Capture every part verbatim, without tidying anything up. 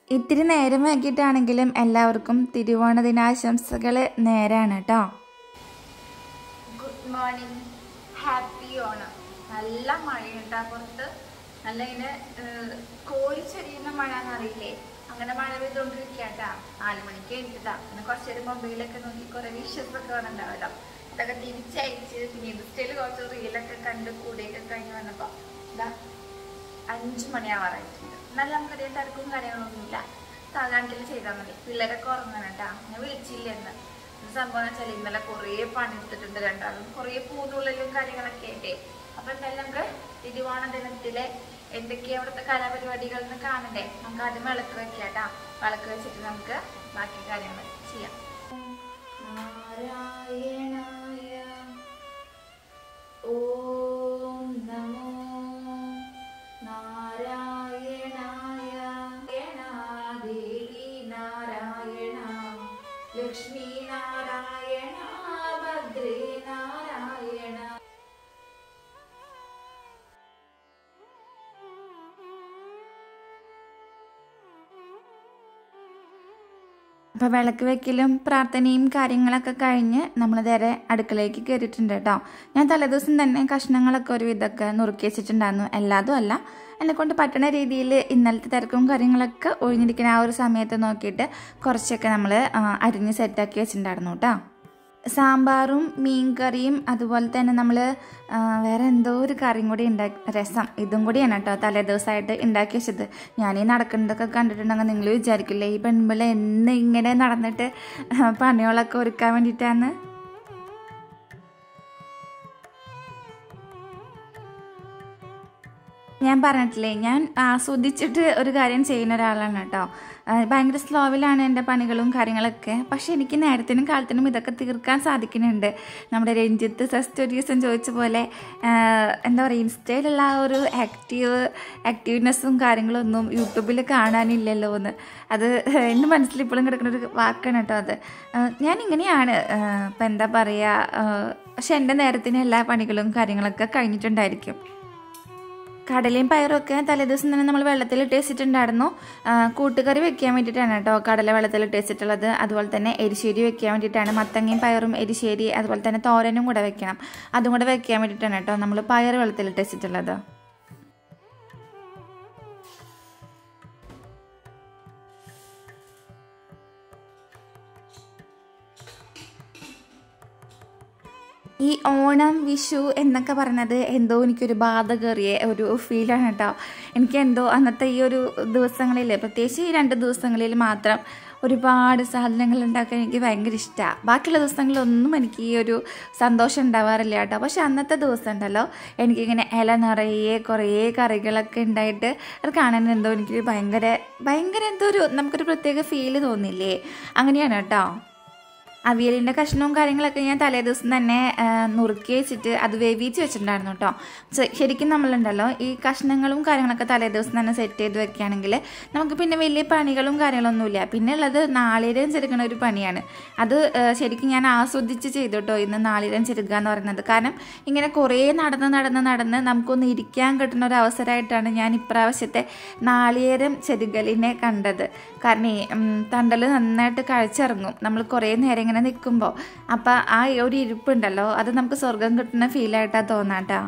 ഇത്തിരി നേരം വൈകിട്ടാണെങ്കിലും എല്ലാവർക്കും തിരുവോണ ദിനാശംസകൾ നേരാണ് കേട്ടോ. Good morning, happy Onam. നല്ല മഴയുണ്ടാ പുറത്ത്, നല്ല ഇങ്ങനെ കോഴി ചെറിയുന്ന മഴ എന്നറിയില്ലേ, അങ്ങനെ മഴ പെയ്തുകൊണ്ടിരിക്കാട്ടാ. നാല് മണിക്ക് എഴുതിട്ടാ. പിന്നെ കുറച്ചു നേരം മൊബൈലൊക്കെ നോക്കി കുറെ വിഷസ് ഒക്കെ വന്നിട്ടുണ്ടാവല്ലോ, അതൊക്കെ തിരിച്ചയച്ച് പിന്നെ ഇൻസ്റ്റയിൽ കുറച്ച് റീലൊക്കെ കണ്ട് കൂടെയൊക്കെ കഴിഞ്ഞ് വന്നപ്പോ ഇതാ അഞ്ചു മണിയാവാറായിട്ടുണ്ട്. എന്നാലും നമുക്കറിയാം തിരക്കും കാര്യങ്ങളൊന്നുമില്ല, സാധാരണത്തിൽ ചെയ്താൽ മതി. പിള്ളേരൊക്കെ ഉറങ്ങാനാട്ടാ. ഞാൻ വിളിച്ചില്ല എന്ന്. സംഭവം എന്ന് വെച്ചാൽ ഇന്നലെ കുറേ പണിയെടുത്തിട്ടുണ്ട് രണ്ടാളും, കുറേ പൂതുള്ളലും കാര്യങ്ങളൊക്കെ ആയിട്ടേ. അപ്പൊ എന്തായാലും നമുക്ക് തിരുവോണ ദിനത്തിലെ എന്തൊക്കെയാ അവിടുത്തെ കലാപരിപാടികൾ എന്ന് കാണണ്ടേ. നമുക്ക് ആദ്യം വിളക്ക് വെക്കാട്ടാ. വിളക്ക് വെച്ചിട്ട് നമുക്ക് ബാക്കി കാര്യങ്ങൾ ചെയ്യാം. നാരായണായ ഓം നമോ നാരായണായ ദേവി നാരായണ ലക്ഷ്മി നാരായണ ഭദ്രേ നാരായണ. അപ്പോൾ വിളക്ക് വെക്കലും പ്രാർത്ഥനയും കാര്യങ്ങളൊക്കെ കഴിഞ്ഞ് നമ്മൾ നേരെ അടുക്കളയിലേക്ക് കയറിയിട്ടുണ്ട് കേട്ടോ. ഞാൻ തലേദിവസം തന്നെ കഷ്ണങ്ങളൊക്കെ ഒരു വിധമൊക്കെ നുറുക്കി വെച്ചിട്ടുണ്ടായിരുന്നു. എല്ലാതും അല്ല, എന്നെക്കൊണ്ട് പറ്റുന്ന രീതിയിൽ ഇന്നലത്തെ തിരക്കും കാര്യങ്ങളൊക്കെ ഒഴിഞ്ഞിരിക്കുന്ന ആ ഒരു സമയത്ത് നോക്കിയിട്ട് കുറച്ചൊക്കെ നമ്മൾ അരിഞ്ഞ് സെറ്റാക്കി വെച്ചിട്ടുണ്ടായിരുന്നു കേട്ടോ. സാമ്പാറും മീൻ കറിയും അതുപോലെ തന്നെ നമ്മൾ വേറെ എന്തോ ഒരു കറിയും കൂടി ഉണ്ടാക്കി, രസം, ഇതും കൂടിയാണ് കേട്ടോ തലേ ദിവസമായിട്ട് ഉണ്ടാക്കി വെച്ചത്. ഞാനീ നടക്കുന്നതൊക്കെ കണ്ടിട്ടുണ്ടെങ്കിൽ നിങ്ങൾ വിചാരിക്കില്ലേ ഈ പെൺപിള്ള എന്ന് ഇങ്ങനെ നടന്നിട്ട് പണികളൊക്കെ ഒരുക്കാൻ വേണ്ടിയിട്ടാണ്. ഞാൻ പറഞ്ഞിട്ടില്ലേ, ഞാൻ ആസ്വദിച്ചിട്ട് ഒരു കാര്യം ചെയ്യുന്ന ഒരാളാണ് കേട്ടോ. ഭയങ്കര സ്ലോവിലാണ് എൻ്റെ പണികളും കാര്യങ്ങളൊക്കെ. പക്ഷെ എനിക്ക് നേരത്തിനും കാലത്തിനും ഇതൊക്കെ തീർക്കാൻ സാധിക്കുന്നുണ്ട്. നമ്മുടെ രഞ്ജിത്ത് ഫസ്റ്റ് ഒരു ദിവസം ചോദിച്ച പോലെ എന്താ പറയുക, ഇൻസ്റ്റയിലുള്ള ആ ഒരു ആക്റ്റീവ് ആക്റ്റീവ്നെസ്സും കാര്യങ്ങളൊന്നും യൂട്യൂബിൽ കാണാനില്ലല്ലോ എന്ന്. അത് എൻ്റെ മനസ്സിൽ ഇപ്പോഴും കിടക്കുന്ന ഒരു വാക്കാണ് കേട്ടോ അത്. ഞാനിങ്ങനെയാണ്, ഇപ്പം എന്താ പറയുക, പക്ഷെ എൻ്റെ നേരത്തിന് എല്ലാ പണികളും കാര്യങ്ങളൊക്കെ കഴിഞ്ഞിട്ടുണ്ടായിരിക്കും. കടലയും പയറൊക്കെ തലേദിവസം തന്നെ നമ്മൾ വെള്ളത്തിലിട്ട് വെച്ചിട്ടുണ്ടായിരുന്നു. കൂട്ടുകറി വെക്കാൻ വേണ്ടിയിട്ടാണ് കേട്ടോ കടല വെള്ളത്തിലിട്ട് വെച്ചിട്ടുള്ളത്. അതുപോലെ തന്നെ എരിശ്ശേരി വെക്കാൻ വേണ്ടിയിട്ടാണ്. മത്തങ്ങയും പയറും എരിശ്ശേരി, അതുപോലെ തന്നെ തോരനും കൂടെ വെക്കണം. അതും കൂടെ വെക്കാൻ വേണ്ടിയിട്ടാണ് കേട്ടോ നമ്മൾ പയർ വെള്ളത്തിലിട്ട് വെച്ചിട്ടുള്ളത്. ഈ ഓണം വിഷു എന്നൊക്കെ പറയുന്നത് എന്തോ എനിക്കൊരു ബാധ കയറിയ ഒരു ഫീലാണ് കേട്ടോ. എനിക്ക് എന്തോ അന്നത്തെ ഈ ഒരു ദിവസങ്ങളിൽ, പ്രത്യേകിച്ച് ഈ രണ്ട് ദിവസങ്ങളിൽ മാത്രം ഒരുപാട് സാധനങ്ങൾ ഉണ്ടാക്കാൻ എനിക്ക് ഭയങ്കര ഇഷ്ടമാണ്. ബാക്കിയുള്ള ദിവസങ്ങളിലൊന്നും എനിക്ക് ഈ ഒരു സന്തോഷം ഉണ്ടാവാറില്ല കേട്ടോ. പക്ഷെ അന്നത്തെ ദിവസം ഉണ്ടല്ലോ, എനിക്കിങ്ങനെ ഇല നിറയെ കുറേ കറികളൊക്കെ ഉണ്ടായിട്ട് അത് കാണാൻ എന്തോ എനിക്ക് ഭയങ്കര ഭയങ്കര എന്തോ ഒരു നമുക്കൊരു പ്രത്യേക ഫീല് തോന്നില്ലേ, അങ്ങനെയാണ് കേട്ടോ. അവിയലിൻ്റെ കഷ്ണവും കാര്യങ്ങളൊക്കെ ഞാൻ തലേ ദിവസം തന്നെ നുറുക്കി വെച്ചിട്ട് അത് വേവിച്ച് വെച്ചിട്ടുണ്ടായിരുന്നു കേട്ടോ. ശരിക്കും നമ്മളുണ്ടല്ലോ ഈ കഷ്ണങ്ങളും കാര്യങ്ങളൊക്കെ തലേ ദിവസം തന്നെ സെറ്റ് ചെയ്ത് വെക്കുകയാണെങ്കിൽ നമുക്ക് പിന്നെ വലിയ പണികളും കാര്യങ്ങളൊന്നുമില്ല. പിന്നെ ഉള്ളത് നാളികേരം ചെരുക്കുന്ന ഒരു പണിയാണ്. അത് ശരിക്കും ഞാൻ ആസ്വദിച്ച് ചെയ്തു കേട്ടോ ഇന്ന് നാളികേരം ചെരുക്കുക എന്ന് പറയുന്നത്. കാരണം ഇങ്ങനെ കുറേ നടന്ന് നടന്ന് നടന്ന് നമുക്കൊന്ന് ഇരിക്കാൻ കിട്ടുന്ന ഒരു അവസരമായിട്ടാണ് ഞാൻ ഇപ്രാവശ്യത്തെ നാളികേരം ചെരുകലിനെ കണ്ടത്. കാരണം തണ്ടൽ നന്നായിട്ട് കഴിച്ചിറങ്ങും നമ്മൾ കുറേ നേരം ഇങ്ങനെ നിൽക്കുമ്പോൾ. അപ്പം ആ ഒരു ഇരിപ്പുണ്ടല്ലോ, അത് നമുക്ക് സ്വർഗം കിട്ടുന്ന ഫീലായിട്ടാണ് തോന്നാട്ടോ.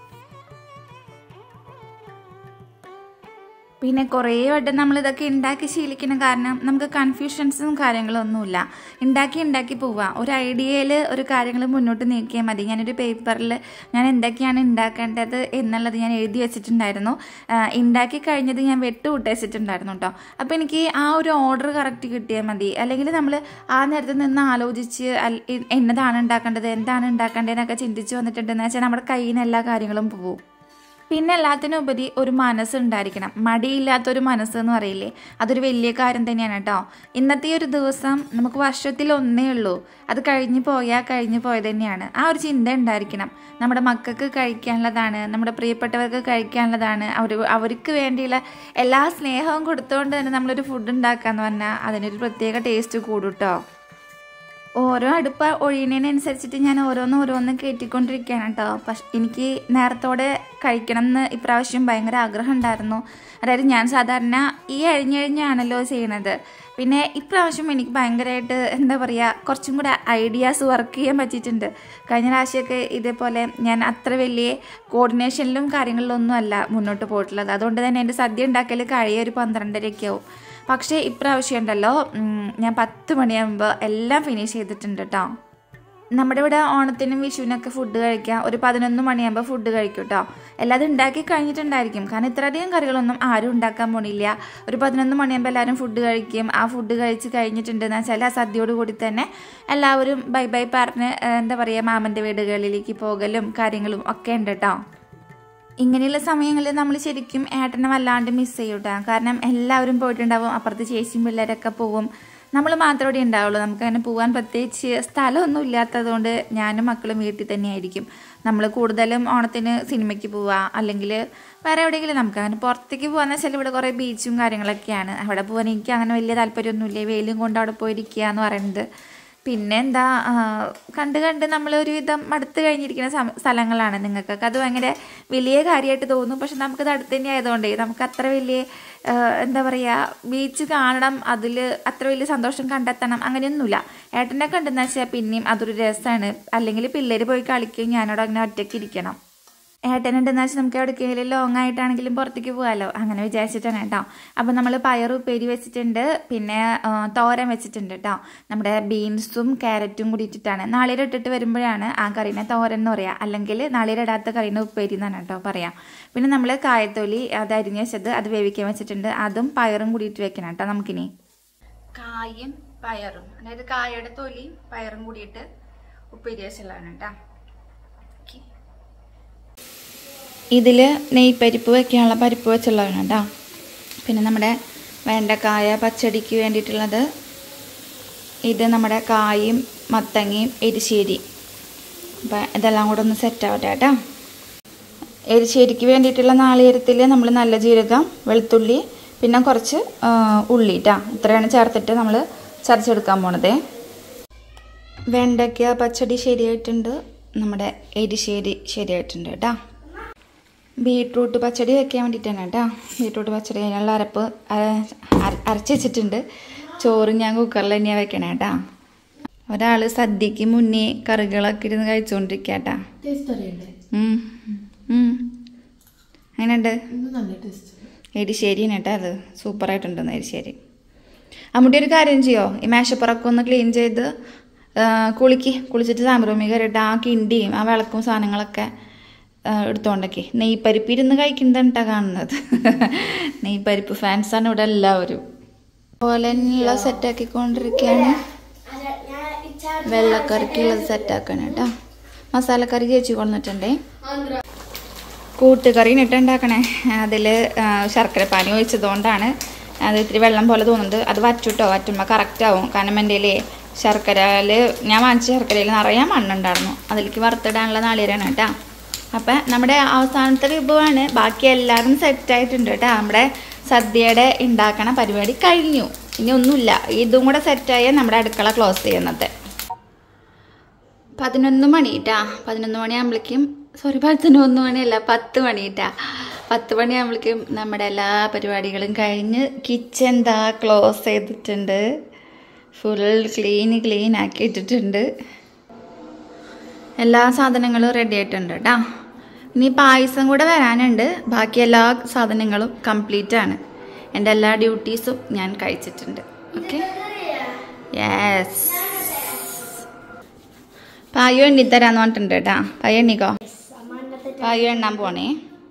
പിന്നെ കുറേ വട്ടം നമ്മളിതൊക്കെ ഉണ്ടാക്കി ശീലിക്കുന്ന കാരണം നമുക്ക് കൺഫ്യൂഷൻസും കാര്യങ്ങളൊന്നുമില്ല. ഉണ്ടാക്കി ഉണ്ടാക്കി പോവാം. ഒരു ഐഡിയയിൽ ഒരു കാര്യങ്ങൾ മുന്നോട്ട് നീക്കിയാൽ മതി. ഞാനൊരു പേപ്പറിൽ ഞാൻ എന്തൊക്കെയാണ് ഉണ്ടാക്കേണ്ടത് എന്നുള്ളത് ഞാൻ എഴുതി വെച്ചിട്ടുണ്ടായിരുന്നു. ഉണ്ടാക്കി കഴിഞ്ഞത് ഞാൻ വെട്ടുവിട്ട് വെച്ചിട്ടുണ്ടായിരുന്നു കേട്ടോ. അപ്പോൾ എനിക്ക് ആ ഒരു ഓർഡർ കറക്റ്റ് കിട്ടിയാൽ മതി. അല്ലെങ്കിൽ നമ്മൾ ആ നേരത്ത് നിന്ന് ആലോചിച്ച് എന്നതാണ് ഉണ്ടാക്കേണ്ടത് എന്താണ് ഉണ്ടാക്കേണ്ടതെന്നൊക്കെ ചിന്തിച്ച് വന്നിട്ടുണ്ടെന്ന് വെച്ചാൽ നമ്മുടെ കയ്യിൽ നിന്ന് എല്ലാ കാര്യങ്ങളും പോവും. പിന്നെ എല്ലാത്തിനുപരി ഒരു മനസ്സുണ്ടായിരിക്കണം. മടിയില്ലാത്തൊരു മനസ്സെന്ന് പറയില്ലേ, അതൊരു വലിയ കാര്യം തന്നെയാണ് കേട്ടോ. ഇന്നത്തെ ഒരു ദിവസം നമുക്ക് വർഷത്തിൽ ഒന്നേ ഉള്ളൂ, അത് കഴിഞ്ഞ് പോയാൽ കഴിഞ്ഞ് പോയത് തന്നെയാണ്. ആ ഒരു ചിന്ത ഉണ്ടായിരിക്കണം. നമ്മുടെ മക്കൾക്ക് കഴിക്കാനുള്ളതാണ്, നമ്മുടെ പ്രിയപ്പെട്ടവർക്ക് കഴിക്കാനുള്ളതാണ്. അവർ അവർക്ക് വേണ്ടിയുള്ള എല്ലാ സ്നേഹവും കൊടുത്തുകൊണ്ട് തന്നെ നമ്മളൊരു ഫുഡ് ഉണ്ടാക്കാന്ന് പറഞ്ഞാൽ അതിനൊരു പ്രത്യേക ടേസ്റ്റ് കൂടും കേട്ടോ. ഓരോ അടുപ്പ് ഒഴിയുന്നതിനനുസരിച്ചിട്ട് ഞാൻ ഓരോന്ന് ഓരോന്ന് കയറ്റിക്കൊണ്ടിരിക്കുകയാണ് കേട്ടോ. പക്ഷെ എനിക്ക് നേരത്തോടെ കഴിക്കണം എന്ന് ഇപ്രാവശ്യം ഭയങ്കര ആഗ്രഹം ഉണ്ടായിരുന്നു. അതായത് ഞാൻ സാധാരണ ഈ അഴിഞ്ഞഴിഞ്ഞാണല്ലോ ചെയ്യണത്. പിന്നെ ഇപ്രാവശ്യം എനിക്ക് ഭയങ്കരമായിട്ട് എന്താ പറയുക, കുറച്ചും കൂടെ ഐഡിയാസ് വർക്ക് ചെയ്യാൻ പറ്റിയിട്ടുണ്ട്. കഴിഞ്ഞ പ്രാവശ്യമൊക്കെ ഇതേപോലെ ഞാൻ അത്ര വലിയ കോർഡിനേഷനിലും കാര്യങ്ങളിലൊന്നും അല്ല മുന്നോട്ട് പോയിട്ടുള്ളത്. അതുകൊണ്ട് തന്നെ എൻ്റെ സദ്യ ഉണ്ടാക്കൽ കഴിയ ഒരു പന്ത്രണ്ടരയൊക്കെ ആവും. പക്ഷേ ഇപ്രാവശ്യം ഉണ്ടല്ലോ ഞാൻ പത്ത് മണിയാകുമ്പോൾ എല്ലാം ഫിനിഷ് ചെയ്തിട്ടുണ്ട് കേട്ടോ. നമ്മുടെ ഇവിടെ ഓണത്തിനും വിഷുവിനൊക്കെ ഫുഡ് കഴിക്കാം ഒരു പതിനൊന്ന് മണിയാകുമ്പോൾ ഫുഡ് കഴിക്കും കേട്ടോ. എല്ലാതും ഉണ്ടാക്കി കഴിഞ്ഞിട്ടുണ്ടായിരിക്കും, കാരണം ഇത്രയധികം കറികളൊന്നും ആരും ഉണ്ടാക്കാൻ പോണില്ല. ഒരു പതിനൊന്ന് മണിയാകുമ്പോൾ എല്ലാവരും ഫുഡ് കഴിക്കും. ആ ഫുഡ് കഴിച്ച് കഴിഞ്ഞിട്ടുണ്ടെന്ന് വെച്ചാൽ ആ സദ്യയോട് കൂടി തന്നെ എല്ലാവരും ബൈ ബൈ പറഞ്ഞ് എന്താ പറയുക മാമൻ്റെ വീടുകളിലേക്ക് പോകലും കാര്യങ്ങളും ഒക്കെ ഉണ്ട് കേട്ടോ. ഇങ്ങനെയുള്ള സമയങ്ങളിൽ നമ്മൾ ശരിക്കും ഏട്ടനെ വല്ലാണ്ട് മിസ് ചെയ്യും കേട്ടോ. കാരണം എല്ലാവരും പോയിട്ടുണ്ടാവും, അപ്പുറത്ത് ചേച്ചിയും പിള്ളേരൊക്കെ പോവും, നമ്മൾ മാത്രമേ ഇവിടെ ഉണ്ടാവുള്ളൂ. നമുക്കങ്ങനെ പോകാൻ പ്രത്യേകിച്ച് സ്ഥലമൊന്നും ഇല്ലാത്തതുകൊണ്ട് ഞാനും മക്കളും വീട്ടിൽ തന്നെയായിരിക്കും. നമ്മൾ കൂടുതലും ഓണത്തിന് സിനിമയ്ക്ക് പോവുക, അല്ലെങ്കിൽ വേറെ എവിടെയെങ്കിലും നമുക്കങ്ങനെ പുറത്തേക്ക് പോകാമെന്ന് വെച്ചാൽ ഇവിടെ കുറേ ബീച്ചും കാര്യങ്ങളൊക്കെയാണ്. അവിടെ പോകാൻ എനിക്ക് അങ്ങനെ വലിയ താല്പര്യമൊന്നുമില്ല. വെയിലും കൊണ്ട് അവിടെ പോയിരിക്കുക എന്ന് പറയുന്നത്. പിന്നെ എന്താ കണ്ട് കണ്ട് നമ്മളൊരു വിധം മടുത്ത് കഴിഞ്ഞിരിക്കുന്ന സ്ഥലങ്ങളാണ്. നിങ്ങൾക്കൊക്കെ അത് ഭയങ്കര വലിയ കാര്യമായിട്ട് തോന്നും, പക്ഷെ നമുക്കത് അടുത്ത് തന്നെ ആയതുകൊണ്ടേ നമുക്ക് അത്ര വലിയ എന്താ പറയുക ബീച്ച് കാണണം, അതിൽ അത്ര വലിയ സന്തോഷം കണ്ടെത്തണം അങ്ങനെയൊന്നുമില്ല. ഏട്ടനെ കണ്ടെന്ന് വെച്ചാൽ പിന്നെയും അതൊരു രസമാണ്. അല്ലെങ്കിൽ പിള്ളേർ പോയി കളിക്കുകയും ഞാനവിടെ അങ്ങനെ ഒറ്റയ്ക്ക് ഇരിക്കണം. ഏട്ടനുണ്ടെന്ന് വെച്ചാൽ നമുക്ക് എവിടേക്കെങ്കിലും ലോങ് ആയിട്ടാണെങ്കിലും പുറത്തേക്ക് പോകാമല്ലോ, അങ്ങനെ വിചാരിച്ചിട്ടാണ് കേട്ടോ. അപ്പം നമ്മൾ പയർ ഉപ്പേരി വെച്ചിട്ടുണ്ട്, പിന്നെ തോരൻ വെച്ചിട്ടുണ്ട് കേട്ടോ. നമ്മുടെ ബീൻസും ക്യാരറ്റും കൂടി ഇട്ടിട്ടാണ്. നാളികേരം ഇട്ടിട്ട് വരുമ്പോഴാണ് ആ കറീനെ തോരൻ എന്ന് പറയുക, അല്ലെങ്കിൽ നാളികേരം ഇടാത്ത കറീനെ ഉപ്പേരി എന്നാണ് കേട്ടോ പറയാം. പിന്നെ നമ്മൾ കായത്തൊലി അത് അരിഞ്ഞ് വെച്ചത് അത് വേവിക്കാൻ വെച്ചിട്ടുണ്ട്, അതും പയറും കൂടിയിട്ട് വെക്കണം കേട്ടോ. നമുക്കിനി കായും പയറും, അതായത് കായയുടെ തൊലിയും പയറും കൂടിയിട്ട് ഉപ്പേരി വെച്ചതാണ് കേട്ടോ. ഇതിൽ നെയ്പരിപ്പ് വയ്ക്കാനുള്ള പരിപ്പ് വെച്ചുള്ളതാണ് കേട്ടോ. പിന്നെ നമ്മുടെ വെണ്ടക്കായ പച്ചടിക്ക് വേണ്ടിയിട്ടുള്ളത്, ഇത് നമ്മുടെ കായും മത്തങ്ങയും എരിശ്ശേരി. അപ്പം ഇതെല്ലാം കൂടെ ഒന്ന് സെറ്റാവട്ടെ കേട്ടോ. എരിശ്ശേരിക്ക് വേണ്ടിയിട്ടുള്ള നാളികേരത്തിൽ നമ്മൾ നല്ല ജീരകം, വെളുത്തുള്ളി, പിന്നെ കുറച്ച് ഉള്ളി കേട്ടോ, ഇത്രയാണ് ചേർത്തിട്ട് നമ്മൾ ചതച്ചെടുക്കാൻ പോണത്. വെണ്ടയ്ക്ക പച്ചടി ശരിയായിട്ടുണ്ട്, നമ്മുടെ എരിശ്ശേരി ശരിയായിട്ടുണ്ട് കേട്ടോ. ബീട്രൂട്ട് പച്ചടി വെക്കാൻ വേണ്ടിയിട്ടാണ് കേട്ടോ. ബീട്രൂട്ട് പച്ചടി അതിനുള്ള അരപ്പ് അരച്ച് വെച്ചിട്ടുണ്ട്. ചോറ് ഞാൻ കുക്കറിൽ തന്നെയാണ് വെക്കണേ കേട്ടോ. ഒരാൾ സദ്യക്ക് മുന്നേ കറികളൊക്കെ ഇരുന്ന് കഴിച്ചുകൊണ്ടിരിക്കുക കേട്ടോ. അങ്ങനെയുണ്ട്, എരിശ്ശേരിയാണ് കേട്ടോ. അത് സൂപ്പറായിട്ടുണ്ടെന്ന് എരിശ്ശേരി. അമ്മൂട്ടി ഒരു കാര്യം ചെയ്യോ, ഈ മേശപ്പുറമൊക്കെ ഒന്ന് ക്ലീൻ ചെയ്ത് കുളിക്ക്, കുളിച്ചിട്ട് സാമ്പ്രൂമി കയറിയിട്ട് ആ കിണ്ടിയും ആ വിളക്കും സാധനങ്ങളൊക്കെ എടുത്തോണ്ടൊക്കെ. നെയ്പരിപ്പ് ഇരുന്ന് കഴിക്കുന്നതാണ് കേട്ടോ കാണുന്നത്. നെയ്പരിപ്പ് ഫാൻസാണ് ഇവിടെ എല്ലാവരും. അതുപോലെയുള്ള സെറ്റാക്കിക്കൊണ്ടിരിക്കുകയാണ്. വെള്ളക്കറിക്കുള്ളത് സെറ്റാക്കണം കേട്ടോ. മസാലക്കറി ചേച്ചി കൊണ്ടിട്ടുണ്ടേ. കൂട്ടുകറി ഇട്ടുണ്ടാക്കണേ. അതിൽ ശർക്കര പാനി ഒഴിച്ചതുകൊണ്ടാണ് അത് ഇത്തിരി വെള്ളം പോലെ തോന്നുന്നത്. അത് വറ്റുട്ടോ, വറ്റുമ്പോൾ കറക്റ്റ് ആവും. കാരണം എൻ്റെ ശർക്കരയിൽ ഞാൻ വാങ്ങിച്ച ശർക്കരയിൽ നിറയെ മണ്ണുണ്ടായിരുന്നു. അതിലേക്ക് വറുത്തിടാനുള്ള നാളികേരമാണ് കേട്ടോ. അപ്പം നമ്മുടെ അവസാനത്തെ വിഭവമാണ്. ബാക്കി എല്ലാവരും സെറ്റായിട്ടുണ്ട് കേട്ടോ. നമ്മുടെ സദ്യയുടെ ഉണ്ടാക്കണ പരിപാടി കഴിഞ്ഞു, ഇനി ഒന്നുമില്ല. ഇതും കൂടെ സെറ്റായാൽ നമ്മുടെ അടുക്കള ക്ലോസ് ചെയ്യുന്നത്. പതിനൊന്ന് മണി കേട്ടാ. പതിനൊന്ന് മണിയാകുമ്പോഴേക്കും സോറി പതിനൊന്ന് മണിയല്ല പത്ത് മണി കേട്ടാ. പത്ത് മണിയാകുമ്പോഴേക്കും നമ്മുടെ എല്ലാ പരിപാടികളും കഴിഞ്ഞ് കിച്ചൻ ദാ ക്ലോസ് ചെയ്തിട്ടുണ്ട്. ഫുൾ ക്ലീൻ ക്ലീൻ ആക്കി ഇട്ടിട്ടുണ്ട്. എല്ലാ സാധനങ്ങളും റെഡി ആയിട്ടുണ്ട് കേട്ടോ. ഇനി പായസം കൂടെ വരാനുണ്ട്. ബാക്കി എല്ലാ സാധനങ്ങളും കംപ്ലീറ്റ് ആണ്. എൻ്റെ എല്ലാ ഡ്യൂട്ടീസും ഞാൻ കഴിച്ചിട്ടുണ്ട്. Okay, yes. പായ എണ്ണി തരാന്ന് പറഞ്ഞിട്ടുണ്ട് കേട്ടാ. പായ എണ്ണിക്കോ. പായ എണ്ണാൻ പോണേ.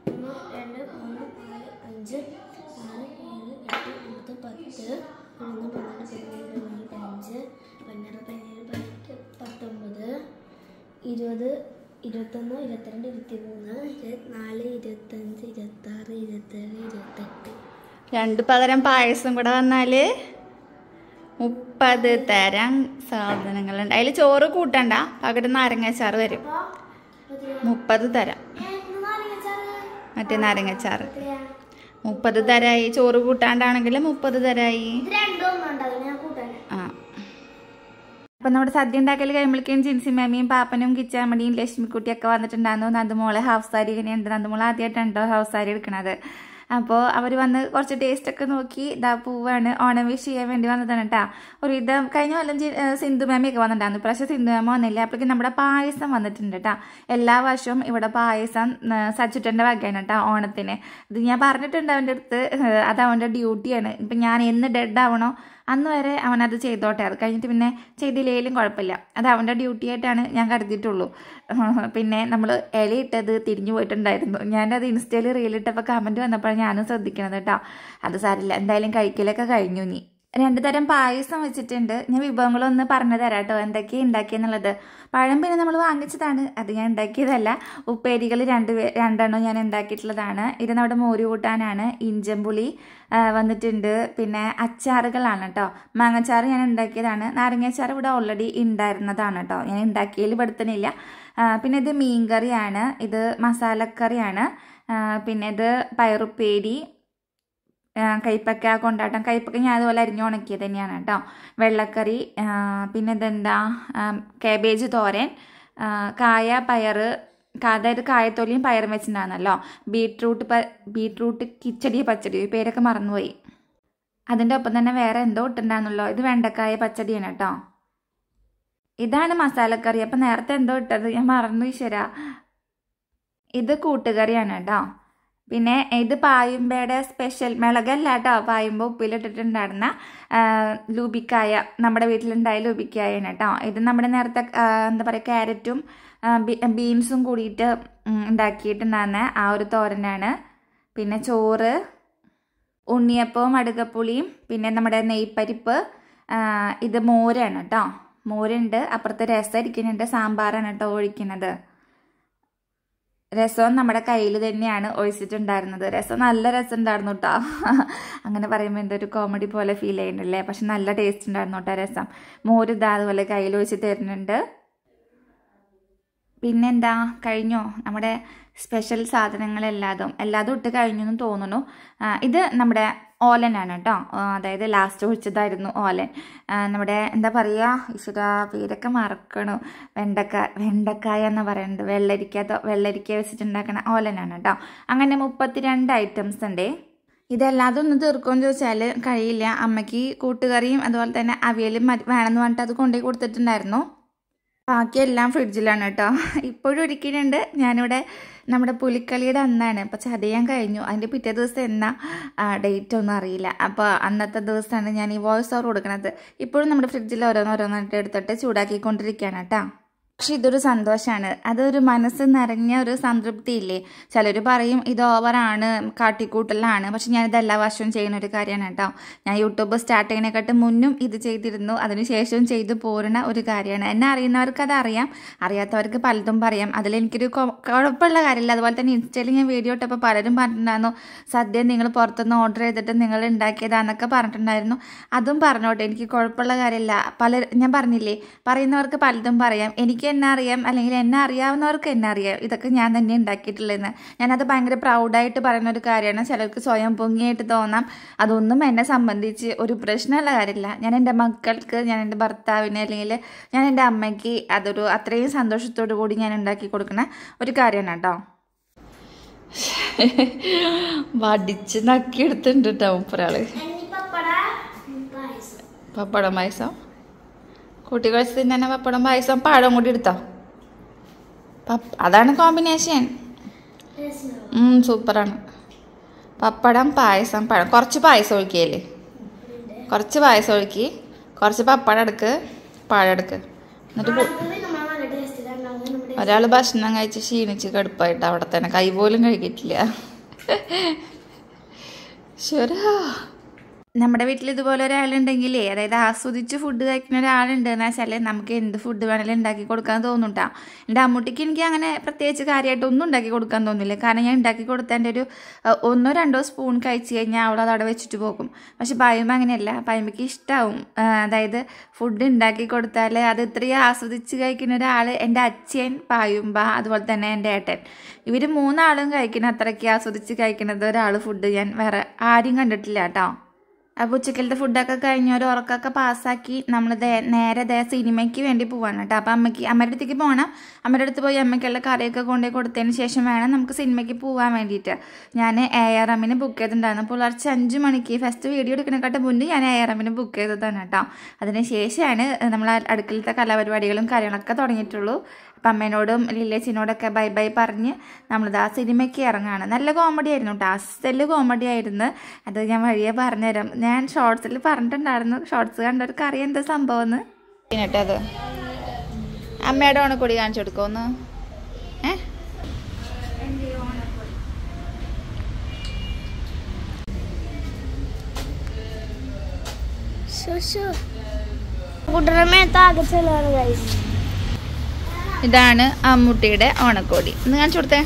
ഇരുപത് ഇരുപത്തൊന്ന് ഇരുപത്തിരണ്ട് ഇരുപത്തി മൂന്ന് ഇരുപത്തിനാല് ഇരുപത്തഞ്ച് ഇരുപത്താറ് ഇരുപത്തേഴ് ഇരുപത്തെട്ട്. രണ്ട് പകരം പായസം കൂടെ വന്നാല് മുപ്പത് തരം സാധനങ്ങളുണ്ട്. അതിൽ ചോറ് കൂട്ടണ്ട, പകരം നാരങ്ങാച്ചാറ് വരും. മുപ്പത് തരം മറ്റേ നാരങ്ങാച്ചാറ് മുപ്പത് തരായി. ചോറ് കൂട്ടാണ്ടാണെങ്കിൽ മുപ്പത് തരായി. ആ അപ്പം നമ്മുടെ സദ്യ ഉണ്ടാക്കൽ കഴിയുമ്പോഴേക്കും ജിൻസി മാമിയും പാപ്പനും കിച്ചാമണിയും ലക്ഷ്മിക്കുട്ടിയൊക്കെ വന്നിട്ടുണ്ടായിരുന്നു. നന്ദുമോളെ ഹാഫ് സാരി ഇങ്ങനെയുണ്ട്. നന്ദുമോളെ ആദ്യമായിട്ടാണോ ഹാഫ് സാരി എടുക്കണത്. അപ്പോൾ അവർ വന്ന് കുറച്ച് ടേസ്റ്റൊക്കെ നോക്കി ഇതാ പൂവാണ് ഓണം വിഷ് ചെയ്യാൻ വേണ്ടി വന്നതാണ് കേട്ടോ. ഒരു ഇത് കഴിഞ്ഞ കൊല്ലം സിന്ധു മാമിയൊക്കെ വന്നിട്ടുണ്ടായിരുന്നു. പക്ഷേ സിന്ധു മാമ വന്നില്ല. അപ്പോഴേക്കും നമ്മുടെ പായസം വന്നിട്ടുണ്ട് കേട്ടോ. എല്ലാ വർഷവും ഇവിടെ പായസം സച്ചുട്ടൻ്റെ വകയാണ് കേട്ടോ ഓണത്തിന്. ഇത് ഞാൻ പറഞ്ഞിട്ടുണ്ട് അവൻ്റെ അടുത്ത്, അത് അവൻ്റെ ഡ്യൂട്ടിയാണ്. ഇപ്പം ഞാൻ എന്ന് ഡെഡ് ആവണോ അന്ന് വരെ അവനത് ചെയ്തോട്ടെ, അത് കഴിഞ്ഞിട്ട് പിന്നെ ചെയ്തില്ലേലും കുഴപ്പമില്ല, അത് അവൻ്റെ ഡ്യൂട്ടി ആയിട്ടാണ് ഞാൻ കരുതിയിട്ടുള്ളൂ. പിന്നെ നമ്മൾ ഇലയിട്ടത് തിരിഞ്ഞു പോയിട്ടുണ്ടായിരുന്നു. ഞാനത് ഇൻസ്റ്റയിൽ റീലിട്ടപ്പോൾ കമൻറ്റ് വന്നപ്പോഴാണ് ഞാനും ശ്രദ്ധിക്കണത് കേട്ടോ. അത് സാരില്ല, എന്തായാലും കഴിക്കലൊക്കെ കഴിഞ്ഞു. നീ രണ്ട് തരം പായസം വെച്ചിട്ടുണ്ട്. ഞാൻ വിഭവങ്ങളൊന്ന് പറഞ്ഞു തരാം കേട്ടോ, എന്തൊക്കെയാണ് ഉണ്ടാക്കിയെന്നുള്ളത്. പഴം പിന്നെ നമ്മൾ വാങ്ങിച്ചതാണ്, അത് ഞാൻ ഉണ്ടാക്കിയതല്ല. ഉപ്പേരികൾ രണ്ട് രണ്ടെണ്ണം ഞാൻ ഉണ്ടാക്കിയിട്ടുള്ളതാണ്. ഇത് നമ്മുടെ മോര് കൂട്ടാനാണ്. ഇഞ്ചമ്പുളി വന്നിട്ടുണ്ട്. പിന്നെ അച്ചാറുകളാണ് കേട്ടോ. മാങ്ങച്ചാറ് ഞാൻ ഉണ്ടാക്കിയതാണ്. നാരങ്ങാച്ചാറ് ഇവിടെ ഓൾറെഡി ഉണ്ടായിരുന്നതാണ് കേട്ടോ, ഞാൻ ഉണ്ടാക്കിയതിൽ പെടുത്തണില്ല. പിന്നെ ഇത് മീൻകറിയാണ്, ഇത് മസാലക്കറിയാണ്. പിന്നെ ഇത് പയറുപ്പേരി, കൈപ്പക്ക കൊണ്ടാട്ടം. കൈപ്പക്ക ഞാൻ അതുപോലെ അരിഞ്ഞു ഉണക്കിയത് തന്നെയാണ് കേട്ടോ. വെള്ളക്കറി, പിന്നെ ഇതെന്താ കാബേജ് തോരൻ, കായ പയറ്, അതായത് കായത്തൊലിയും പയറും വെച്ചിട്ടുണ്ടായിരുന്നല്ലോ. ബീട്രൂട്ട് പ ബീട്രൂട്ട് കിച്ചടി പച്ചടി, പേരൊക്കെ മറന്നുപോയി. അതിൻ്റെ ഒപ്പം തന്നെ വേറെ എന്തോ ഇട്ടുണ്ടായിരുന്നല്ലോ. ഇത് വെണ്ടക്കായ പച്ചടിയാണ് കേട്ടോ. ഇതാണ് മസാലക്കറി. അപ്പം നേരത്തെ എന്തോ ഇട്ടത് ഞാൻ മറന്നു ഈശ്വരാ. ഇത് കൂട്ടുകറിയാണ് കേട്ടോ. പിന്നെ ഇത് പായുമ്പയുടെ സ്പെഷ്യൽ മിളകല്ല കേട്ടോ, പായുമ്പോൾ ഉപ്പിലിട്ടിട്ടുണ്ടായിരുന്ന ലൂബിക്കായ, നമ്മുടെ വീട്ടിലുണ്ടായ ലൂബിക്കായാണ് കേട്ടോ. ഇത് നമ്മുടെ നേരത്തെ എന്താ പറയുക ക്യാരറ്റും ബീൻസും കൂടിയിട്ട് ഉണ്ടാക്കിയിട്ടുണ്ടായിരുന്ന ആ ഒരു തോരനാണ്. പിന്നെ ചോറ്, ഉണ്ണിയപ്പവും അടുക്കപ്പുളിയും, പിന്നെ നമ്മുടെ നെയ്പ്പരിപ്പ്, ഇത് മോരാണ് കേട്ടോ. മോരുണ്ട്, അപ്പുറത്ത് രസം ഇരിക്കുന്നുണ്ട്, സാമ്പാറാണ് കേട്ടോ ഒഴിക്കുന്നത്. രസവും നമ്മുടെ കയ്യിൽ തന്നെയാണ് ഒഴിച്ചിട്ടുണ്ടായിരുന്നത്. രസം നല്ല രസം ഉണ്ടായിരുന്നു കേട്ടോ. അങ്ങനെ പറയുമ്പോൾ എൻ്റെ ഒരു കോമഡി പോലെ ഫീൽ ചെയ്യുന്നുണ്ടല്ലേ, പക്ഷെ നല്ല ടേസ്റ്റ് ഉണ്ടായിരുന്നു കേട്ടോ രസം. മോര് ഇതാ അതുപോലെ കയ്യിൽ ഒഴിച്ച് തരുന്നുണ്ട്. പിന്നെന്താ കഴിഞ്ഞോ നമ്മുടെ സ്പെഷ്യൽ സാധനങ്ങളെല്ലാതും എല്ലാതും ഇട്ട് കഴിഞ്ഞു എന്ന് തോന്നുന്നു. ഇത് നമ്മുടെ ഓലനാണ് കേട്ടോ, അതായത് ലാസ്റ്റ് ഒഴിച്ചതായിരുന്നു ഓലൻ. നമ്മുടെ എന്താ പറയുക ഈശ്വര പേരൊക്കെ മറക്കണു, വെണ്ടക്ക വെണ്ടക്കായ എന്ന് പറയുന്നത്, വെള്ളരിക്ക വെള്ളരിക്ക വെച്ചിട്ടുണ്ടാക്കണ ഓലനാണ് കേട്ടോ. അങ്ങനെ മുപ്പത്തിരണ്ട് ഐറ്റംസ് ഉണ്ട്. ഇതെല്ലാതും ഒന്ന് തീർക്കുമെന്ന് ചോദിച്ചാൽ കഴിയില്ല. അമ്മയ്ക്ക് കൂട്ടുകറിയും അതുപോലെ തന്നെ അവിയലും വേണമെന്ന് പറഞ്ഞിട്ട് അത് കൊണ്ടുപോയി കൊടുത്തിട്ടുണ്ടായിരുന്നു. ബാക്കിയെല്ലാം ഫ്രിഡ്ജിലാണ് കേട്ടോ. ഇപ്പോഴും ഇരിക്കുന്നുണ്ട്. ഞാനിവിടെ നമ്മുടെ പുലിക്കളിയുടെ അന്നാണ്, അപ്പോൾ ചതയാൻ കഴിഞ്ഞു. അതിൻ്റെ പിറ്റേ ദിവസം എന്നാ ഡേറ്റ് ഒന്നും അറിയില്ല. അപ്പോൾ അന്നത്തെ ദിവസമാണ് ഞാൻ ഈ വോയിസ് ഓവർ കൊടുക്കുന്നത്. ഇപ്പോഴും നമ്മുടെ ഫ്രിഡ്ജിൽ ഓരോന്നോരോന്നായിട്ട് എടുത്തിട്ട് ചൂടാക്കിക്കൊണ്ടിരിക്കുകയാണ് കേട്ടോ. പക്ഷെ ഇതൊരു സന്തോഷമാണ്, അതൊരു മനസ്സ് നിറഞ്ഞ ഒരു സംതൃപ്തി ഇല്ലേ. ചിലർ പറയും ഇത് ഓവറാണ്, കാട്ടിക്കൂട്ടലാണ്, പക്ഷെ ഞാനിത് എല്ലാ വർഷവും ചെയ്യുന്ന ഒരു കാര്യമാണ് കേട്ടോ. ഞാൻ യൂട്യൂബ് സ്റ്റാർട്ട് ചെയ്യുന്നതിനെക്കാട്ടും മുന്നും ഇത് ചെയ്തിരുന്നു, അതിനുശേഷവും ചെയ്തു പോരുന്ന ഒരു കാര്യമാണ്. എന്നെ അറിയുന്നവർക്ക് അത് അറിയാം, അറിയാത്തവർക്ക് പലതും പറയാം. അതിലെനിക്കൊരു കുഴപ്പമുള്ള കാര്യമില്ല. അതുപോലെ തന്നെ ഇൻസ്റ്റയിൽ ഞാൻ വീഡിയോ ഇട്ടപ്പോൾ പലരും പറഞ്ഞിട്ടുണ്ടായിരുന്നു സദ്യ നിങ്ങൾ പുറത്തുനിന്ന് ഓർഡർ ചെയ്തിട്ട് നിങ്ങൾ ഉണ്ടാക്കിയതാന്നൊക്കെ പറഞ്ഞിട്ടുണ്ടായിരുന്നു. അതും പറഞ്ഞോട്ടെ, എനിക്ക് കുഴപ്പമുള്ള കാര്യമില്ല. പല ഞാൻ പറഞ്ഞില്ലേ പറയുന്നവർക്ക് പലതും പറയാം. എനിക്ക് എന്നെ അറിയാം, അല്ലെങ്കിൽ എന്നെ അറിയാവുന്നവർക്ക് എന്നെ അറിയാം, ഇതൊക്കെ ഞാൻ തന്നെ ഉണ്ടാക്കിയിട്ടുള്ളതെന്ന്. ഞാനത് ഭയങ്കര പ്രൗഡായിട്ട് പറയുന്ന ഒരു കാര്യമാണ്. ചിലർക്ക് സ്വയം പൊങ്ങിയായിട്ട് തോന്നാം, അതൊന്നും എന്നെ സംബന്ധിച്ച് ഒരു പ്രശ്നമുള്ള കാര്യമില്ല. ഞാൻ എൻ്റെ മക്കൾക്ക്, ഞാൻ എൻ്റെ ഭർത്താവിന്, അല്ലെങ്കിൽ ഞാൻ എൻ്റെ അമ്മയ്ക്ക് അതൊരു അത്രയും സന്തോഷത്തോടു കൂടി ഞാൻ ഉണ്ടാക്കി കൊടുക്കുന്ന ഒരു കാര്യമാണ് കേട്ടോ. വടിച്ച് നക്കി എടുത്തിട്ടുണ്ട് കേട്ടോ ഒരാള്. പപ്പടം പായസം കൂട്ടി കഴിച്ച് തന്നെ, പപ്പടം പായസം പഴം കൂടി എടുത്തോ. അതാണ് കോമ്പിനേഷൻ. സൂപ്പറാണ്. പപ്പടം പായസം പഴം. കുറച്ച് പായസം ഒഴിക്കല്ലേ, കുറച്ച് പായസം ഒഴുക്കി, കുറച്ച് പപ്പടം എടുക്ക്, പഴം എടുക്ക്. എന്നിട്ട് ഒരാൾ ഭക്ഷണം കഴിച്ച് ക്ഷീണിച്ച് കടുപ്പായിട്ട് അവിടെ തന്നെ കൈ പോലും കഴിക്കിട്ടില്ല. ശരാ നമ്മുടെ വീട്ടിൽ ഇതുപോലെ ഒരാളുണ്ടെങ്കിലേ, അതായത് ആസ്വദിച്ച് ഫുഡ് കഴിക്കുന്ന ഒരാളുണ്ട് എന്ന് വെച്ചാൽ നമുക്ക് എന്ത് ഫുഡ് വേണമെങ്കിലും ഉണ്ടാക്കി കൊടുക്കാൻ തോന്നും കേട്ടോ. എൻ്റെ അമ്മൂട്ടിക്ക് എനിക്ക് അങ്ങനെ പ്രത്യേകിച്ച് കാര്യമായിട്ടൊന്നും ഉണ്ടാക്കി കൊടുക്കാൻ തോന്നില്ല. കാരണം ഞാൻ ഉണ്ടാക്കി കൊടുത്ത എൻ്റെ ഒരു ഒന്നോ രണ്ടോ സ്പൂൺ കഴിച്ച് കഴിഞ്ഞാൽ അവൾ അത് അവിടെ വെച്ചിട്ട് പോകും. പക്ഷെ പായുമ്പോൾ അങ്ങനെയല്ല, പായുമ്പയ്ക്ക് ഇഷ്ടമാവും. അതായത് ഫുഡ് ഉണ്ടാക്കി കൊടുത്താൽ അത് ഇത്രയും ആസ്വദിച്ച് കഴിക്കുന്ന ഒരാൾ എൻ്റെ അച്ഛൻ, പായുമ്പ, അതുപോലെ തന്നെ എൻ്റെ ഏട്ടൻ, ഇവർ മൂന്നാളും കഴിക്കുന്ന അത്രയ്ക്ക് ആസ്വദിച്ച് കഴിക്കുന്നത് ഒരാൾ ഫുഡ് ഞാൻ വേറെ ആരും കണ്ടിട്ടില്ല കേട്ടോ. അപ്പോൾ ഉച്ചക്കലത്തെ ഫുഡൊക്കെ കഴിഞ്ഞ് ഒരു ഉറക്കമൊക്കെ പാസ്സാക്കി നമ്മൾ നേരെ ദേ സിനിമയ്ക്ക് വേണ്ടി പോവാണ് കേട്ടോ. അപ്പോൾ അമ്മയ്ക്ക് അമ്മയുടെ അടുത്തേക്ക് പോകണം. അമ്മയുടെ അടുത്ത് പോയി അമ്മയ്ക്കുള്ള കറിയൊക്കെ കൊണ്ടുപോയി കൊടുത്തതിന് ശേഷം വേണം നമുക്ക് സിനിമയ്ക്ക് പോകാൻ വേണ്ടിയിട്ട്. ഞാൻ എ ആർ എമ്മിന് ബുക്ക് ചെയ്തിട്ടുണ്ടായിരുന്നു. പുലർച്ചെ അഞ്ച് മണിക്ക് ഫസ്റ്റ് വീഡിയോ എടുക്കുന്നതിനെക്കാട്ടും മുന്നേ ഞാൻ എ ആർ എമ്മിന് ബുക്ക് ചെയ്തതാണ് കേട്ടോ. അതിന് ശേഷമാണ് നമ്മൾ അടുക്കളത്തെ കലാപരിപാടികളും കാര്യങ്ങളൊക്കെ തുടങ്ങിയിട്ടുള്ളൂ. അപ്പം അമ്മേനോടും ലില്ലേച്ചിനോടൊക്കെ ബൈ ബൈ പറഞ്ഞ് നമ്മളിത് ആ സിനിമയ്ക്ക് ഇറങ്ങുകയാണ്. നല്ല കോമഡി ആയിരുന്നു കേട്ടോ, അസല് കോമഡി ആയിരുന്നു. അത് ഞാൻ വഴിയെ പറഞ്ഞുതരാം. ഞാൻ ഷോർട്സിൽ പറഞ്ഞിട്ടുണ്ടായിരുന്നു, ഷോർട്സ് കണ്ടവർക്ക് അറിയാം എന്താ സംഭവം എന്ന് കേട്ടോ. അത് അമ്മയുടെ ഓണക്കൊടി കാണിച്ചു കൊടുക്കുമെന്ന് ഏ ഇതാണ് അമ്മൂട്ടിയുടെ ഓണക്കോടി. ഇന്ന് കാണിച്ചു കൊടുത്തേ.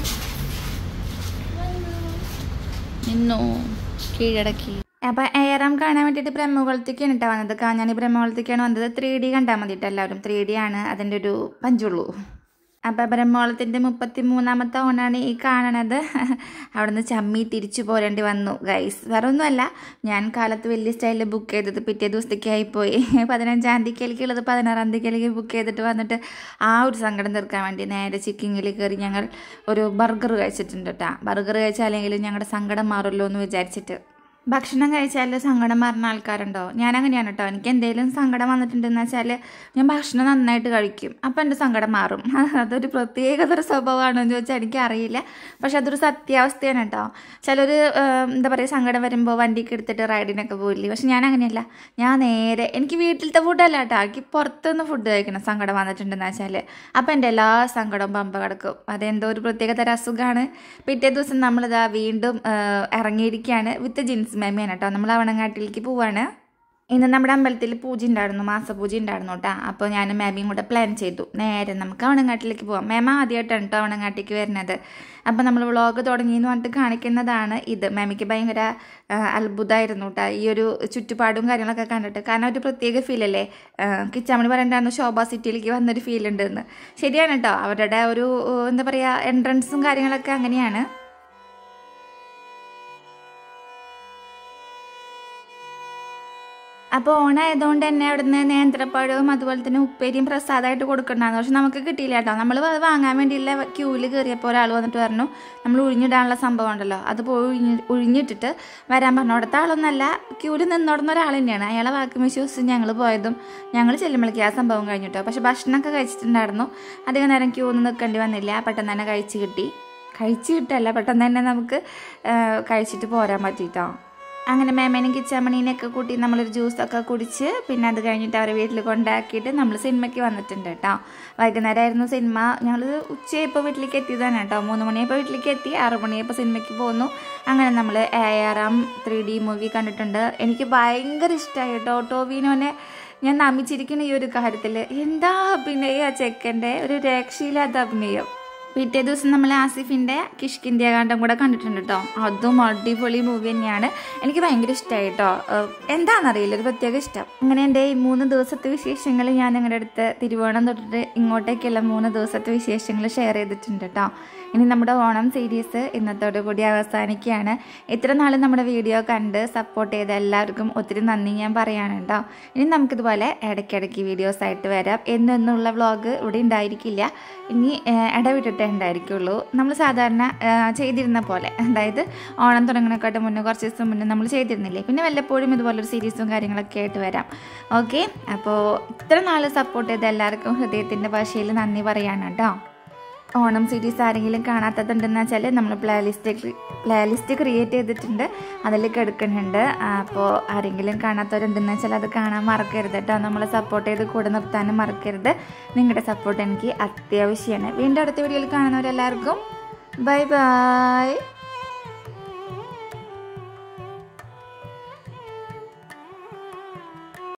നിന്നു കീഴടക്കി. അപ്പം ഏറാം കാണാൻ വേണ്ടിയിട്ട് ബ്രഹ്മകുളത്തേക്കാണ് കേട്ടോ വന്നത്. കാഞ്ഞാണി ബ്രഹ്മകുളത്തേക്കാണ് വന്നത്. ത്രീ ഡി കണ്ടാൽ മതിയിട്ട് എല്ലാവരും. ത്രീ ഡി ആണ് അതിൻ്റെ ഒരു പഞ്ചുള്ളൂ. അപ്പം ബ്രഹ്മകുളത്തിൻ്റെ മുപ്പത്തി മൂന്നാമത്തെ ഓണാണ് ഈ കാണണത്. അവിടുന്ന് ചമ്മി തിരിച്ചു പോരേണ്ടി വന്നു ഗൈസ്. വേറെ ഒന്നുമല്ല, ഞാൻ കാലത്ത് വലിയ സ്റ്റൈലിൽ ബുക്ക് ചെയ്തത് പിറ്റേ ദിവസത്തേക്കായി പോയി. പതിനഞ്ചാം തീയതിക്കുള്ളത് പതിനാറാം തീയതിക്ക് ബുക്ക് ചെയ്തിട്ട് വന്നിട്ട് ആ ഒരു സങ്കടം തീർക്കാൻ വേണ്ടി നേരെ ചിക്കിങ്ങിൽ കയറി ഞങ്ങൾ ഒരു ബർഗർ കഴിച്ചിട്ടുണ്ട് കേട്ടോ. ബർഗർ കഴിച്ചാലെങ്കിലും ഞങ്ങളുടെ സങ്കടം മാറുമല്ലോ എന്ന് വിചാരിച്ചിട്ട്. ഭക്ഷണം കഴിച്ചാൽ സങ്കടം മാറുന്ന ആൾക്കാരുണ്ടോ? ഞാനങ്ങനെയാണ് കേട്ടോ. എനിക്ക് എന്തെങ്കിലും സങ്കടം വന്നിട്ടുണ്ടെന്ന് വെച്ചാൽ ഞാൻ ഭക്ഷണം നന്നായിട്ട് കഴിക്കും, അപ്പം എൻ്റെ സങ്കടം മാറും. അതൊരു പ്രത്യേകതര സ്വഭാവമാണോ എന്ന് ചോദിച്ചാൽ എനിക്കറിയില്ല. പക്ഷെ അതൊരു സത്യാവസ്ഥയാണ് കേട്ടോ. ചിലർ എന്താ പറയുക, സങ്കടം വരുമ്പോൾ വണ്ടിക്ക് എടുത്തിട്ട് റൈഡിനൊക്കെ പോയില്ലേ. പക്ഷെ ഞാൻ അങ്ങനെയല്ല. ഞാൻ നേരെ എനിക്ക് വീട്ടിലത്തെ ഫുഡല്ല കേട്ടോ, എനിക്ക് പുറത്തുനിന്ന് ഫുഡ് കഴിക്കണം സങ്കടം വന്നിട്ടുണ്ടെന്ന് വെച്ചാൽ. അപ്പം എൻ്റെ എല്ലാ സങ്കടവും പമ്പ കിടക്കും. അതെന്തോ ഒരു പ്രത്യേകതര അസുഖമാണ്. പിറ്റേ ദിവസം നമ്മളിതാ വീണ്ടും ഇറങ്ങിയിരിക്കുകയാണ് വിത്ത് ജിൻസ് മേമയാണ് കേട്ടോ. നമ്മൾ അവണങ്ങാട്ടിലേക്ക് പോവാണ്. ഇന്ന് നമ്മുടെ അമ്പലത്തിൽ പൂജ ഉണ്ടായിരുന്നു, മാസപൂജ ഉണ്ടായിരുന്നു കേട്ടോ. അപ്പോൾ ഞാൻ മേമയും കൂടെ പ്ലാൻ ചെയ്തു നേരെ നമുക്ക് അവണങ്ങാട്ടിലേക്ക് പോവാം. മേമ ആദ്യമായിട്ടാണ് കേട്ടോ അവണങ്ങാട്ടിലേക്ക് വരുന്നത്. അപ്പോൾ നമ്മൾ വ്ളോഗ് തുടങ്ങിയെന്ന് പറഞ്ഞിട്ട് കാണിക്കുന്നതാണ് ഇത്. മേമയ്ക്ക് ഭയങ്കര അത്ഭുതമായിരുന്നു കേട്ടോ ഈ ഒരു ചുറ്റുപാടും കാര്യങ്ങളൊക്കെ കണ്ടിട്ട്. കാരണം ഒരു പ്രത്യേക ഫീലല്ലേ. കിച്ചാമണി പറയണ്ടായിരുന്നു ശോഭ സിറ്റിയിലേക്ക് വന്നൊരു ഫീൽ ഉണ്ടെന്ന്. ശരിയാണ് കേട്ടോ. അവരുടെ ഒരു എന്താ പറയുക എൻട്രൻസും കാര്യങ്ങളൊക്കെ അങ്ങനെയാണ്. അപ്പോൾ ഓണായതുകൊണ്ട് തന്നെ അവിടുന്ന് നേന്ത്രപ്പഴവും അതുപോലെ തന്നെ ഉപ്പേരിയും പ്രസാദമായിട്ട് കൊടുക്കണ്ടായിരുന്നു. പക്ഷെ നമുക്ക് കിട്ടിയില്ല കേട്ടോ. നമ്മൾ അത് വാങ്ങാൻ വേണ്ടിയില്ല ക്യൂവിൽ കയറിയപ്പോൾ ഒരാൾ വന്നിട്ട് പറഞ്ഞു നമ്മൾ ഉഴിഞ്ഞിടാനുള്ള സംഭവം ഉണ്ടല്ലോ, അത് പോയി ഉഴിഞ്ഞ് ഉഴിഞ്ഞിട്ടിട്ട് വരാൻ പറഞ്ഞു. അവിടുത്തെ ആളൊന്നല്ല, ക്യൂവിൽ നിന്നോടുന്ന ഒരാൾ തന്നെയാണ്. അയാളെ വാക്ക് വിശ്വസിച്ച് ഞങ്ങൾ പോയതും ഞങ്ങൾ ചെല്ലുമ്പോഴേക്കും ആ സംഭവം കഴിഞ്ഞിട്ടോ. പക്ഷെ ഭക്ഷണമൊക്കെ കഴിച്ചിട്ടുണ്ടായിരുന്നു. അധികം നേരം ക്യൂ ഒന്നും നിൽക്കേണ്ടി വന്നില്ല. പെട്ടെന്ന് തന്നെ കഴിച്ച് കിട്ടി. കഴിച്ച് കിട്ടല്ല, പെട്ടെന്ന് തന്നെ നമുക്ക് കഴിച്ചിട്ട് പോരാൻ പറ്റിയിട്ടോ. അങ്ങനെ മേമേനും കിച്ചാമണീനെയൊക്കെ കൂട്ടി നമ്മളൊരു ജ്യൂസൊക്കെ കുടിച്ച് പിന്നെ അത് കഴിഞ്ഞിട്ട് അവരെ വീട്ടിൽ കൊണ്ടാക്കിയിട്ട് നമ്മൾ സിനിമയ്ക്ക് വന്നിട്ടുണ്ട് കേട്ടോ. വൈകുന്നേരമായിരുന്നു സിനിമ. ഞങ്ങൾ ഉച്ചയായപ്പോൾ വീട്ടിലേക്ക് എത്തിയതാണ് കേട്ടോ. മൂന്ന് മണിയായപ്പോൾ വീട്ടിലേക്ക് എത്തി, ആറു മണിയായപ്പോൾ സിനിമയ്ക്ക് പോന്നു. അങ്ങനെ നമ്മൾ A R M three D movie കണ്ടിട്ടുണ്ട്. എനിക്ക് ഭയങ്കര ഇഷ്ടമായി കേട്ടോ. ടോവിനോനെ ഞാൻ നമിച്ചിരിക്കുന്ന ഈ ഒരു കാര്യത്തിൽ. എന്താ അഭിനയം ആ ചെക്കൻ്റെ, ഒരു രക്ഷയില്ലാത്ത അഭിനയം. പിറ്റേ ദിവസം നമ്മൾ ആസിഫിൻ്റെ കിഷ്കിന്ത്യ കാണ്ഡം കൂടെ കണ്ടിട്ടുണ്ട് കേട്ടോ. അതും അടിപൊളി മൂവി തന്നെയാണ്. എനിക്ക് ഭയങ്കര ഇഷ്ടമായി കേട്ടോ. എന്താണെന്നറിയില്ല, ഒരു പ്രത്യേക ഇഷ്ടം. അങ്ങനെ എൻ്റെ ഈ മൂന്ന് ദിവസത്തെ വിശേഷങ്ങൾ ഞാൻ നിങ്ങളുടെ അടുത്ത് തിരുവോണം തൊട്ടിട്ട് ഇങ്ങോട്ടേക്കുള്ള മൂന്ന് ദിവസത്തെ വിശേഷങ്ങൾ ഷെയർ ചെയ്തിട്ടുണ്ട് കേട്ടോ. ഇനി നമ്മുടെ ഓണം സീരീസ് ഇന്നത്തോടു കൂടി അവസാനിക്കുകയാണ്. ഇത്ര നാൾ നമ്മുടെ വീഡിയോ കണ്ട് സപ്പോർട്ട് ചെയ്ത എല്ലാവർക്കും ഒത്തിരി നന്ദി ഞാൻ പറയാണ് കേട്ടോ. ഇനി നമുക്കിതുപോലെ ഇടയ്ക്കിടയ്ക്ക് വീഡിയോസായിട്ട് വരാം. എന്നൊന്നുള്ള വ്ളോഗ് ഇവിടെ ഉണ്ടായിരിക്കില്ല, ഇനി ഇടവിട്ടിട്ടേ ഉണ്ടായിരിക്കുള്ളൂ. നമ്മൾ സാധാരണ ചെയ്തിരുന്ന പോലെ, അതായത് ഓണം തുടങ്ങുന്നതിനെക്കാട്ട് മുന്നേ കുറച്ച് ദിവസം മുന്നേ നമ്മൾ ചെയ്തിരുന്നില്ലേ, പിന്നെ വല്ലപ്പോഴും ഇതുപോലൊരു സീരീസും കാര്യങ്ങളൊക്കെ ആയിട്ട് വരാം. ഓക്കെ, അപ്പോൾ ഇത്ര നാൾ സപ്പോർട്ട് ചെയ്ത എല്ലാവർക്കും ഹൃദയത്തിൻ്റെ ഭാഷയിൽ നന്ദി പറയാണ് കേട്ടോ. ഓണം സീരീസ് ആരെങ്കിലും കാണാത്തതുണ്ടെന്ന് വെച്ചാൽ നമ്മൾ പ്ലേലിസ്റ്റ് പ്ലേലിസ്റ്റ് ക്രിയേറ്റ് ചെയ്തിട്ടുണ്ട്, അതിലേക്ക് എടുക്കുന്നുണ്ട്. അപ്പോൾ ആരെങ്കിലും കാണാത്തവരുണ്ടെന്ന് വെച്ചാൽ അത് കാണാൻ മറക്കരുത് കേട്ടോ. നമ്മളെ സപ്പോർട്ട് ചെയ്ത് കൂടെ നിർത്താനും മറക്കരുത്. നിങ്ങളുടെ സപ്പോർട്ട് എനിക്ക് അത്യാവശ്യമാണ്. വീണ്ടും അടുത്ത വീഡിയോയിൽ കാണുന്നവരെല്ലാവർക്കും ബൈ ബൈ.